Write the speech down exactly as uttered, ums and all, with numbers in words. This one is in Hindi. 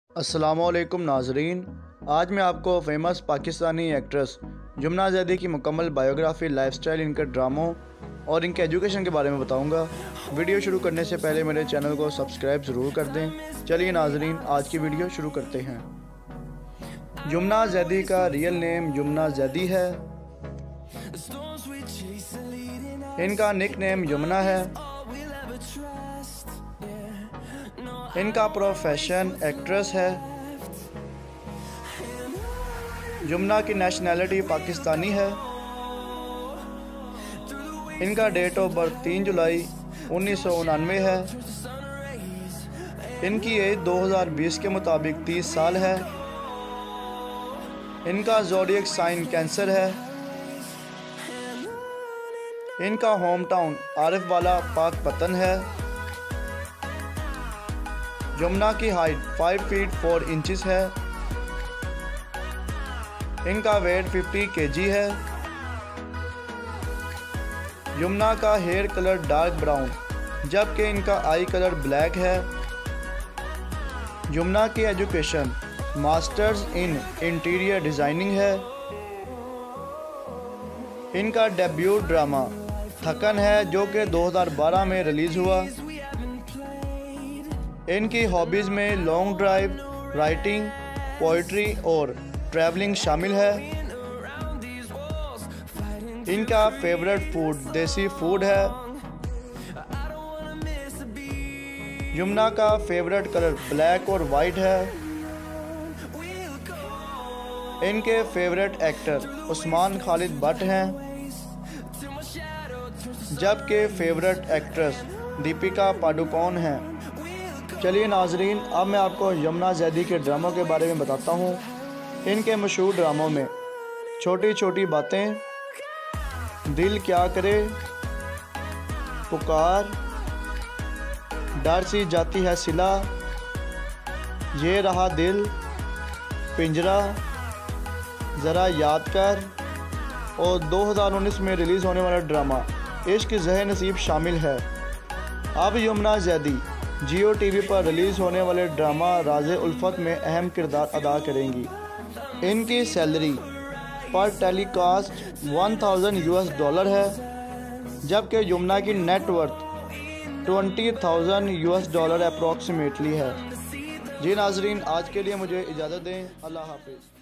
अस्सलामुअलैकुम नाजरीन, आज मैं आपको फेमस पाकिस्तानी एक्ट्रेस जुमना ज़ैदी की मुकम्मल बायोग्राफ़ी, लाइफस्टाइल, इनके ड्रामों और इनके एजुकेशन के बारे में बताऊंगा। वीडियो शुरू करने से पहले मेरे चैनल को सब्सक्राइब ज़रूर कर दें। चलिए नाजरीन, आज की वीडियो शुरू करते हैं। जुमना ज़ैदी का रियल नेम जुमना ज़ैदी है। इनका निक नेम यमुना है। इनका प्रोफेशन एक्ट्रेस है। जुमना की नेशनैलिटी पाकिस्तानी है। इनका डेट ऑफ बर्थ तीन जुलाई उन्नीस सौ उनानवे है। इनकी एज दो हज़ार बीस के मुताबिक तीस साल है। इनका ज़ोडिएक साइन कैंसर है। इनका होम टाउन आरिफ वाला पाकपतन है। जुमना की height five feet four inches है। इनका वेट फिफ्टी केजी है। जुमना का हेयर कलर डार्क ब्राउन, जबकि इनका आई कलर ब्लैक है। जुमना की education masters in interior designing है। इनका डेब्यू ड्रामा थकन है, जो कि दो हज़ार बारह में रिलीज़ हुआ। इनकी हॉबीज़ में लॉन्ग ड्राइव, राइटिंग, पोइट्री और ट्रैवलिंग शामिल है। इनका फेवरेट फूड देसी फूड है। जुमना का फेवरेट कलर ब्लैक और वाइट है। इनके फेवरेट एक्टर उस्मान खालिद भट्ट हैं, जबकि फेवरेट एक्ट्रेस दीपिका पादुकोण हैं। चलिए नाजरीन, अब मैं आपको जुमना ज़ैदी के ड्रामों के बारे में बताता हूँ। इनके मशहूर ड्रामों में छोटी छोटी बातें, दिल क्या करे, पुकार, डर सी जाती है सिला, ये रहा दिल, पिंजरा, ज़रा याद कर और दो हज़ार उन्नीस में रिलीज़ होने वाला ड्रामा इश्क ज़हे नसीब शामिल है। अब जुमना ज़ैदी जियो टीवी पर रिलीज़ होने वाले ड्रामा राज़े उल्फत में अहम किरदार अदा करेंगी। इनकी सैलरी पर telecast one thousand US dollar है, जबकि जुमना की net worth twenty thousand US dollar approximately है। जी नाजरीन, आज के लिए मुझे इजाज़त दें। अल्लाह हाफिज़।